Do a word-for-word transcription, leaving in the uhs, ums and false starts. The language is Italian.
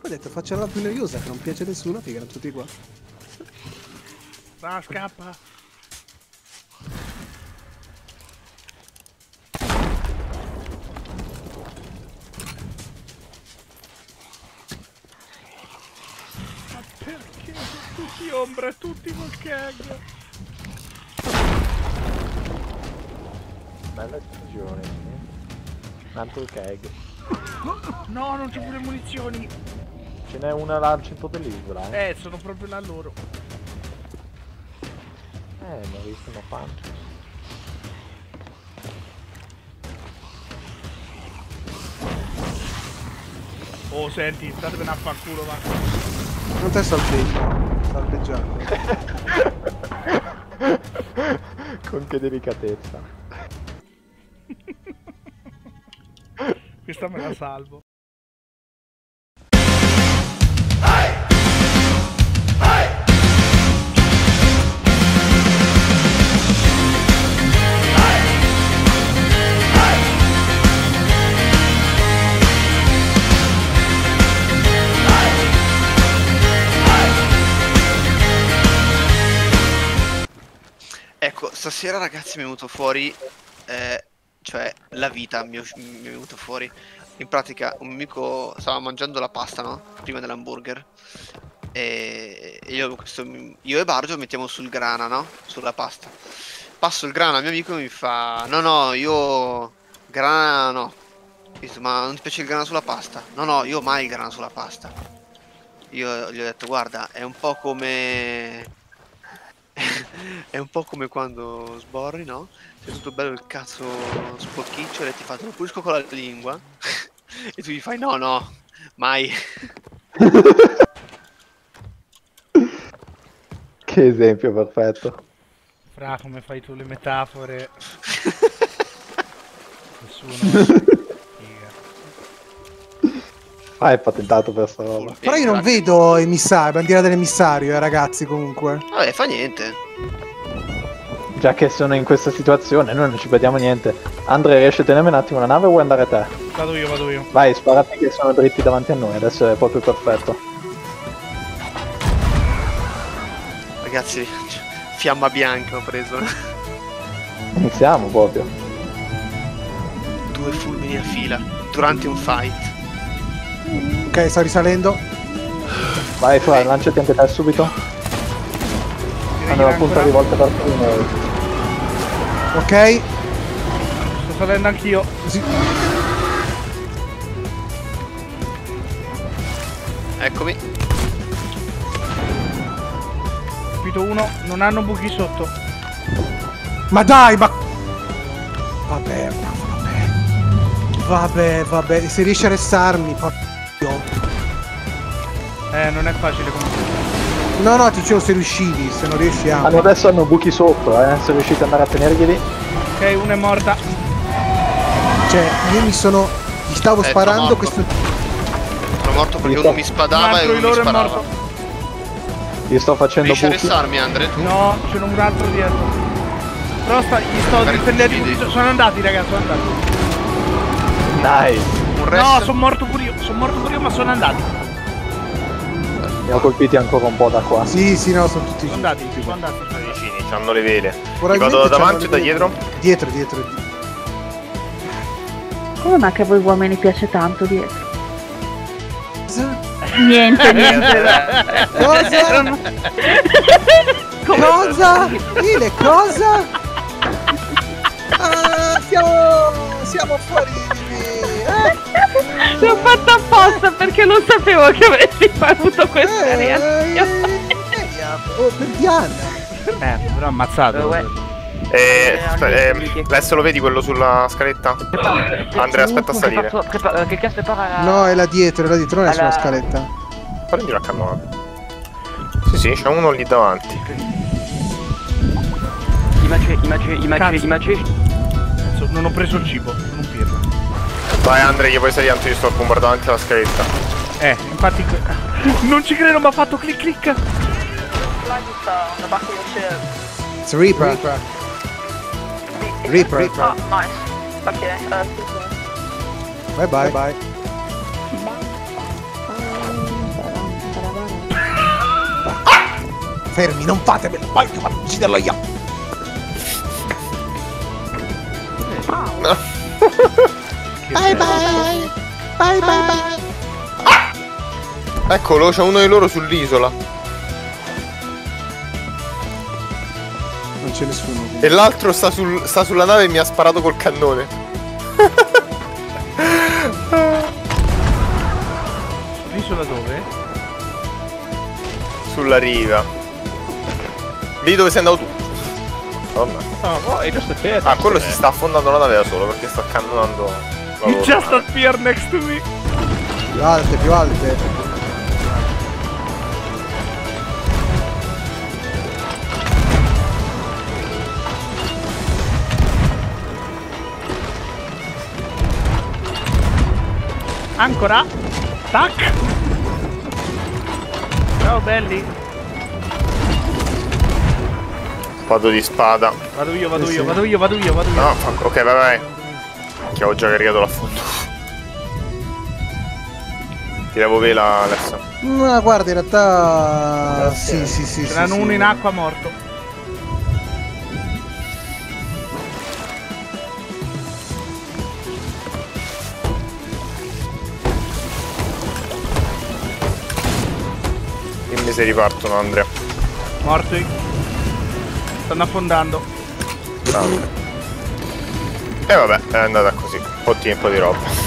Poi ho detto faccio la più noiosa che non piace a nessuno, che erano tutti qua. Va, scappa. Ma perché tutti ombra e tutti col keg? Bella esplosione. Tanto il keg. No, non c'è pure munizioni. Ce n'è una là al centro dell'isola, eh? Eh, sono proprio là loro. Eh, ne ho visto una pancia. Oh, senti, statevene a fanculo, va. Non te salveggio. Salveggiando. Con che delicatezza. Questa me la salvo. Ecco, stasera ragazzi mi è venuto fuori, eh, cioè la vita mi è, mi è venuto fuori. In pratica un mio amico stava mangiando la pasta, no? Prima dell'hamburger. E io, questo, io e Bargio mettiamo sul grana, no? Sulla pasta. Passo il grana al mio amico e mi fa: no no, io grana no. Dico, ma non ti piace il grana sulla pasta? No no, io mai il grana sulla pasta. Io gli ho detto: guarda, è un po' come... è un po' come quando sborri, no? Sei tutto bello il cazzo sporchiccio e ti fa: te lo pulisco con la lingua. E tu gli fai: no no, mai. Che esempio perfetto. Fra, come fai tu le metafore? Nessuno. Ah, è patentato per sta roba. Però io non vedo emissario, bandiera dell'emissario, eh, ragazzi, comunque. Vabbè, fa niente. Già che sono in questa situazione, noi non ci perdiamo niente. Andre, riesci a tenermi un attimo la nave o vuoi andare te? Vado io, vado io. Vai, sparati che sono dritti davanti a noi, adesso è proprio perfetto. Ragazzi, fiamma bianca ho preso. Iniziamo proprio. Due fulmini a fila durante un fight. Ok, sto risalendo. Vai, Fra, lanciati anche te subito. Hanno la punta di volta per noi. Ok. Sto salendo anch'io. Sì. Eccomi. Capito uno, non hanno buchi sotto. Ma dai, ma... Vabbè, vabbè. Vabbè, vabbè. Se riesci a restarmi, porco. Eh, non è facile comunque. No, no, ti dicevo se riuscivi, se non riesci a... Hanno adesso hanno buchi sotto, eh, se riuscite ad andare a tenerglieli. Ok, una è morta. Cioè, io mi sono... Gli stavo Eh, sparando sono questo... Sono morto perché sto- uno mi spadava e Un altro uno di mi loro è sparava. morto. Gli sto facendo Riesci a buchi. restarmi, Andre? Tu? No, c'è un altro dietro. Però sta, gli sto Magari difendendo. ti vedi. Sono andati, ragazzi, sono andati. Nice. Un No, resto? sono morto pure io, sono morto pure io, ma sono andati. Ne ho colpiti ancora un po' da qua. Sì, sì, no, sono tutti... Sono andati, sono andati. Sono vicini, hanno le vele. Ti Probabilmente vado da c'hanno davanti o le da vele- dietro? Dietro, dietro. di- Come mai che a voi uomini piace tanto dietro? Cosa? Niente, niente. Cosa? Cosa? Dile cosa? Ah, siamo... siamo fuori di... Eh? L'ho fatto apposta perché non sapevo che avresti avuto questa Eh, reazione. eh, oh, per Diana. Eh, però ammazzato. Eh, aspe- eh, adesso lo vedi quello sulla scaletta? Andrea, aspetta a salire. Che cazzo prepara? No, è là dietro, è là dietro, non è sulla Alla- scaletta. Prendi la cannona. Sì, sì, c'è uno lì davanti. Immagini, immagini, immagini, immagini. Cazzo, non ho preso il cibo, sono un pirla. Vai Andre, che poi sei tanto, io sto bombardando davanti alla scaletta. Eh, infatti... Non ci credo, mi ha fatto clic clic. It's a Reaper. Reaper. Reaper. Oh, nice. Ok, uh, Bye bye. bye. fermi, non fatemelo, voglio far ucciderlo io. No. Bye bye. Bye bye bye. Eccolo, c'è uno di loro sull'isola. Non c'è nessuno. E l'altro sta, sul, sta sulla nave e mi ha sparato col cannone. L'isola dove? Sulla riva. Lì dove sei andato tu. Vabbè. Oh, oh, è giusto te. Ah, quello si sta affondando la nave da solo perché sta cannonando la loro Just nave. appear next to me. Più alte, più alte. Ancora. Tac. Ciao belli. Vado di spada. Vado io, vado Eh, io, sì. vado io, vado io, vado io. No, fa- ok, vai vai. Che ho già caricato l'affondo. Tiravo vela adesso. Ma guarda, in realtà... Sì, sì, sì. Ce sì, n'hanno sì. uno in acqua morto. Dimmi se ripartono, Andrea. Morti. Stanno affondando. E vabbè, è andata così. Un po' di tempo di roba.